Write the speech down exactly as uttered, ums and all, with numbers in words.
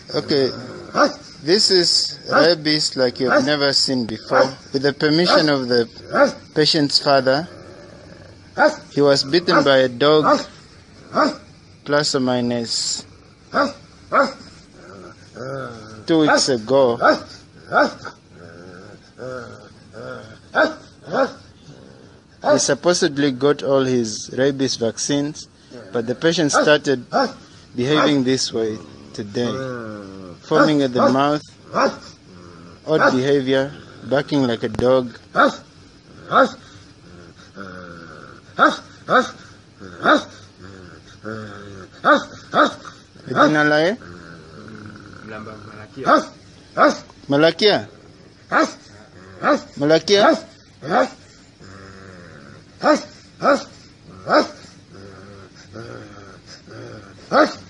Okay, this is rabies like you've never seen before. With the permission of the patient's father, he was bitten by a dog plus or minus two weeks ago. He supposedly got all his rabies vaccines, but the patient started behaving this way today, foaming at the mouth, odd behavior, barking like a dog. Jina lae? Malakia? Malakia? Malakia?